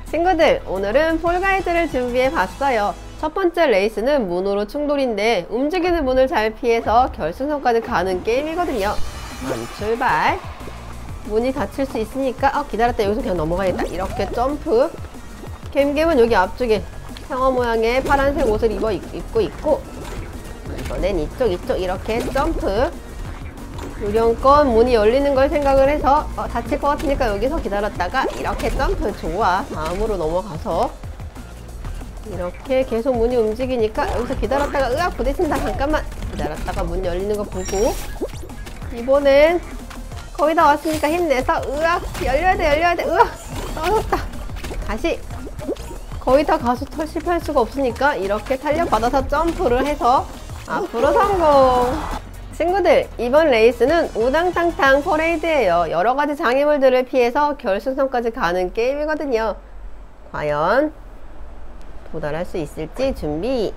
친구들, 오늘은 폴가이드를 준비해 봤어요. 첫 번째 레이스는 문으로 충돌인데 움직이는 문을 잘 피해서 결승선까지 가는 게임이거든요. 출발. 문이 닫힐 수 있으니까 기다렸다, 여기서 그냥 넘어가겠다. 이렇게 점프. gem은 여기 앞쪽에 상어 모양의 파란색 옷을 입고 있고, 이번엔 이쪽 이렇게 점프. 요령껏 문이 열리는 걸 생각을 해서 닫힐 것 같으니까 여기서 기다렸다가 이렇게 점프. 좋아. 다음으로 넘어가서 이렇게 계속 문이 움직이니까 여기서 기다렸다가 으악 부딪힌다. 잠깐만 기다렸다가 문 열리는 거 보고, 이번엔 거의 다 왔으니까 힘내서 으악 열려야 돼. 으악 떨어졌다. 다시. 거의 다 가서 실패할 수가 없으니까 이렇게 탄력받아서 점프를 해서 앞으로 성공. 친구들, 이번 레이스는 우당탕탕 퍼레이드예요. 여러가지 장애물들을 피해서 결승선까지 가는 게임이거든요. 과연 도달할 수 있을지 준비,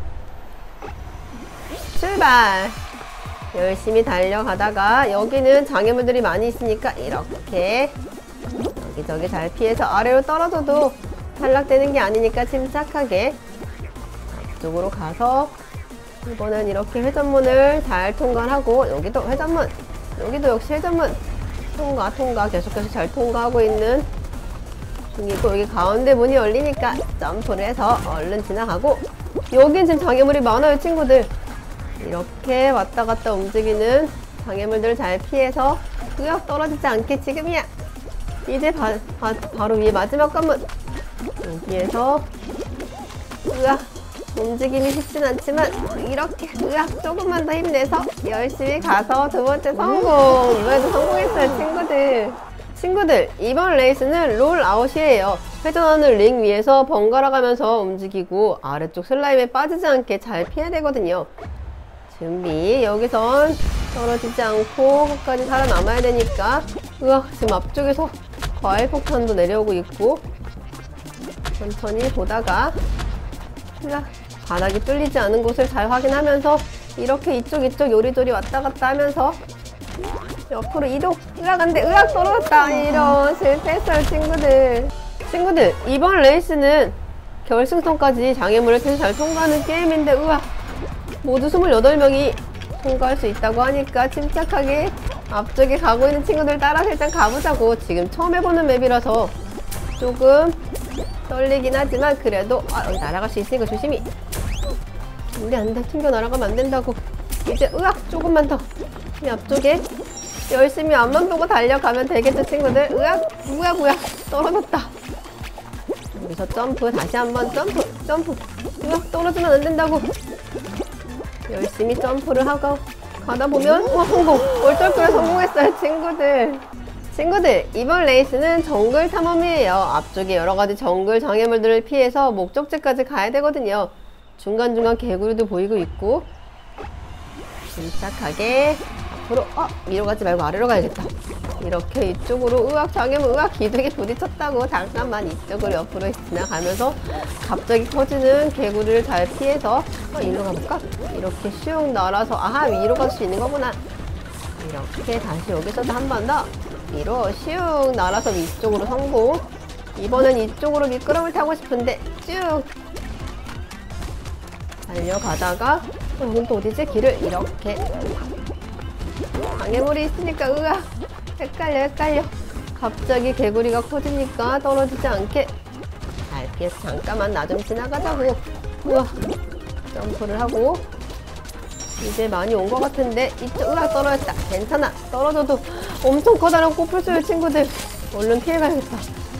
출발! 열심히 달려가다가 여기는 장애물들이 많이 있으니까 이렇게 여기저기 잘 피해서 아래로 떨어져도 탈락되는 게 아니니까 침착하게 앞쪽으로 가서, 이번엔 이렇게 회전문을 잘 통과하고, 여기도 회전문, 여기도 역시 회전문 통과 계속해서 잘 통과하고 있는 중이고, 여기 가운데 문이 열리니까 점프를 해서 얼른 지나가고, 여긴 지금 장애물이 많아요. 친구들, 이렇게 왔다 갔다 움직이는 장애물들을 잘 피해서 으악 떨어지지 않게 지금이야. 이제 바로 위에 마지막 관문, 여기에서 으악 움직임이 쉽진 않지만 이렇게 으악 조금만 더 힘내서 열심히 가서 두 번째 성공. 이번에도 성공했어요. 친구들, 이번 레이스는 롤아웃이에요. 회전하는 링 위에서 번갈아 가면서 움직이고 아래쪽 슬라임에 빠지지 않게 잘 피해야 되거든요. 준비. 여기선 떨어지지 않고 끝까지 살아남아야 되니까. 으악, 지금 앞쪽에서 과일 폭탄도 내려오고 있고, 천천히 보다가 으악, 바닥이 뚫리지 않은 곳을 잘 확인하면서 이렇게 이쪽 요리조리 왔다 갔다 하면서 옆으로 이동. 으악, 안돼. 으악, 떨어졌다. 이런 실패했어요. 친구들, 이번 레이스는 결승선까지 장애물을 계속 잘 통과하는 게임인데, 으악, 모두 28명이 통과할 수 있다고 하니까 침착하게 앞쪽에 가고 있는 친구들 따라서 일단 가보자고. 지금 처음 해보는 맵이라서 조금 떨리긴 하지만 그래도 여기 날아갈 수 있으니까 조심히. 안돼, 튕겨 날아가면 안 된다고. 이제 으악, 조금만 더 이 앞쪽에 열심히 앞만 보고 달려가면 되겠죠. 친구들. 으악, 뭐야 떨어졌다. 여기서 점프, 다시 한번 점프. 으악, 떨어지면 안 된다고. 열심히 점프를 하고 가다 보면 성공! 얼떨결에 성공했어요. 친구들, 이번 레이스는 정글 탐험이에요. 앞쪽에 여러가지 정글 장애물들을 피해서 목적지까지 가야 되거든요. 중간중간 개구리도 보이고 있고, 침착하게 앞으로 위로 가지 말고 아래로 가야겠다. 이렇게 이쪽으로 으악, 장애물 으악, 기둥에 부딪혔다고. 잠깐만 이쪽으로 옆으로 지나가면서 갑자기 커지는 개구리를 잘 피해서 일로 가볼까? 이렇게 슉 날아서 위로 갈 수 있는 거구나. 이렇게 다시 여기서도 한 번 더 위로 슉 날아서 위쪽으로 성공. 이번엔 이쪽으로 미끄럼을 타고 싶은데 쭉 달려가다가 여긴 또 어디지? 길을 이렇게 장애물이 있으니까 으악, 헷갈려. 갑자기 개구리가 커지니까 떨어지지 않게 잘 피해서 잠깐만 나 좀 지나가자고. 우와, 점프를 하고 이제 많이 온 것 같은데 이쪽. 으악, 떨어졌다. 괜찮아. 떨어져도 엄청 커다란 코뿔소의 친구들. 얼른 피해가야겠다.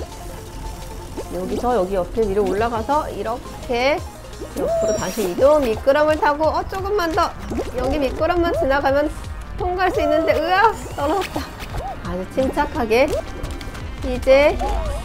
여기서 여기 옆에 위로 올라가서 이렇게 옆으로 다시 이동. 미끄럼을 타고 조금만 더 여기 미끄럼만 지나가면 통과할 수 있는데 으악, 떨어졌다. 아주 침착하게 이제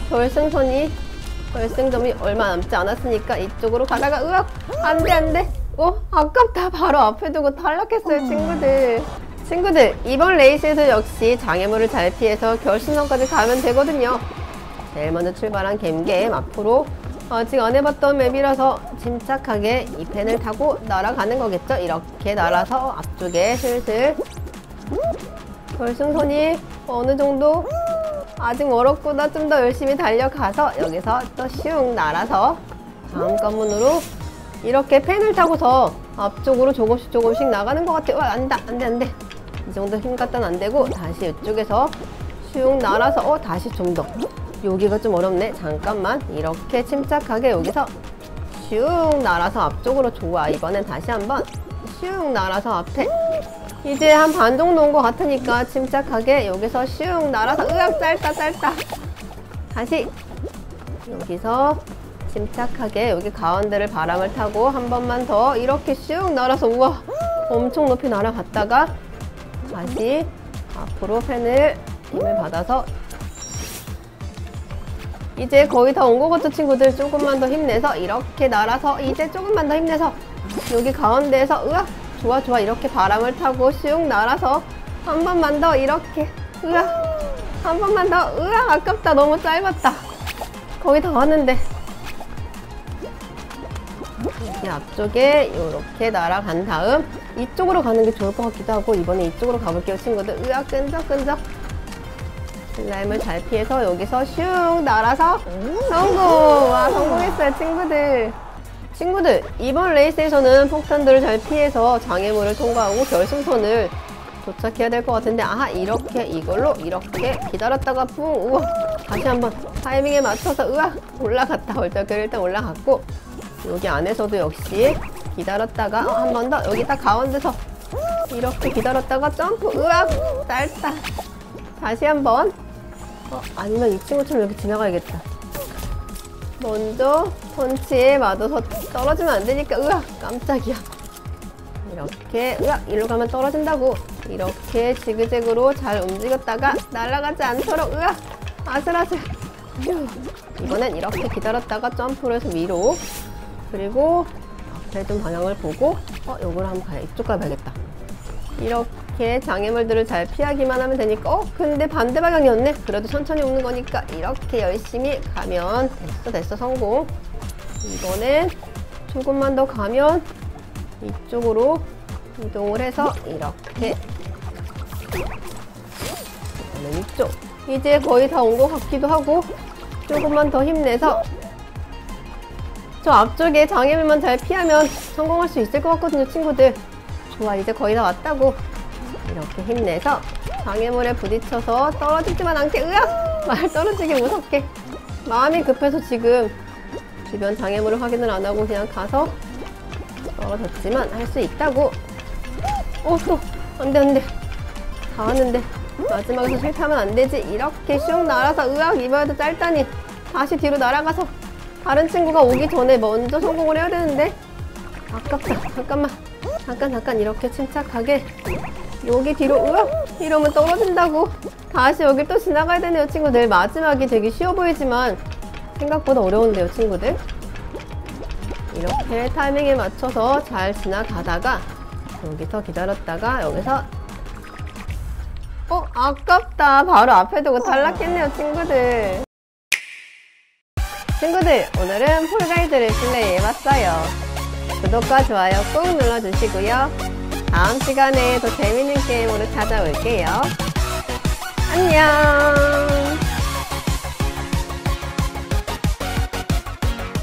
결승점이 얼마 남지 않았으니까 이쪽으로 가다가 으악, 안돼. 아깝다. 바로 앞에 두고 탈락했어요. 친구들, 이번 레이스에서 역시 장애물을 잘 피해서 결승선까지 가면 되거든요. 제일 먼저 출발한 gem 앞으로 아직 안 해봤던 맵이라서 침착하게 이 펜을 타고 날아가는 거겠죠. 이렇게 날아서 앞쪽에 슬슬 결승선이 어느 정도 아직 멀었구나. 좀 더 열심히 달려가서 여기서 또 슝 날아서 다음 관문으로 이렇게 펜을 타고서 앞쪽으로 조금씩 나가는 것 같아요. 안돼. 이 정도 힘 갖다는 안 되고 다시 이쪽에서 슝 날아서 다시 좀 더. 여기가 좀 어렵네. 잠깐만. 이렇게 침착하게 여기서 슝 날아서 앞쪽으로. 좋아. 이번엔 다시 한번 슝 날아서 앞에. 이제 한 반 정도 온 것 같으니까 침착하게 여기서 슝 날아서. 으악, 짧다. 다시 여기서 침착하게 여기 가운데를 바람을 타고 한 번만 더 이렇게 슝 날아서. 우와, 엄청 높이 날아갔다가 다시 앞으로 펜을 힘을 받아서. 이제 거의 다 온 것 같죠, 친구들? 조금만 더 힘내서 이렇게 날아서. 이제 조금만 더 힘내서 여기 가운데에서. 으악, 좋아. 이렇게 바람을 타고 슝 날아서 한 번만 더 이렇게. 으악, 한 번만 더. 으악, 아깝다. 너무 짧았다. 거의 다 왔는데. 여기 앞쪽에 이렇게 날아간 다음 이쪽으로 가는 게 좋을 것 같기도 하고 이번에 이쪽으로 가볼게요, 친구들. 으악, 끈적. 슬라임을 잘 피해서 여기서 슝 날아서 성공! 와, 성공했어요, 친구들. 이번 레이스에서는 폭탄들을 잘 피해서 장애물을 통과하고 결승선을 도착해야 될 것 같은데, 아하, 이걸로 이렇게 기다렸다가 뿡. 우와, 다시 한번 타이밍에 맞춰서. 으악, 올라갔다. 얼떨결에 일단 올라갔고, 여기 안에서도 역시 기다렸다가 한 번 더 여기 딱 가운데서 이렇게 기다렸다가 점프. 으악, 짧다. 다시 한번. 아니면 이 친구처럼 이렇게 지나가야겠다. 먼저 펀치에 맞아서 떨어지면 안 되니까. 으악, 깜짝이야. 이렇게. 으악, 이리로 가면 떨어진다고. 이렇게 지그재그로 잘 움직였다가 날아가지 않도록. 으악, 아슬아슬. 휴. 이번엔 이렇게 기다렸다가 점프를 해서 위로. 그리고 앞에 좀 방향을 보고 요걸 한번 이쪽 가봐야겠다. 이렇게 장애물들을 잘 피하기만 하면 되니까. 근데 반대 방향이었네. 그래도 천천히 오는 거니까 이렇게 열심히 가면 됐어. 성공. 이번엔 조금만 더 가면 이쪽으로 이동을 해서 이렇게. 이번엔 이쪽. 이제 거의 다 온 것 같기도 하고 조금만 더 힘내서 저 앞쪽에 장애물만 잘 피하면 성공할 수 있을 것 같거든요, 친구들. 좋아, 이제 거의 다 왔다고. 이렇게 힘내서 장애물에 부딪혀서 떨어지지만 않게. 으악, 말 떨어지기 무섭게. 마음이 급해서 지금 주변 장애물을 확인을 안 하고 그냥 가서 떨어졌지만 할 수 있다고. 또 안돼. 다 왔는데 마지막에서 실패하면 안 되지. 이렇게 슝 날아서. 으악, 이번에도 짧다니. 다시 뒤로 날아가서 다른 친구가 오기 전에 먼저 성공을 해야 되는데 아깝다. 잠깐 이렇게 침착하게 여기 뒤로. 으악, 이러면 떨어진다고. 다시 여길 또 지나가야 되네요, 친구들. 마지막이 되게 쉬워 보이지만 생각보다 어려운데요, 친구들. 이렇게 타이밍에 맞춰서 잘 지나가다가 여기서 기다렸다가 여기서. 아깝다. 바로 앞에 두고 탈락했네요, 친구들. 오늘은 폴가이드를 플레이해봤어요. 구독과 좋아요 꾹 눌러주시고요. 다음 시간에 더 재밌는 게임으로 찾아올게요. 안녕.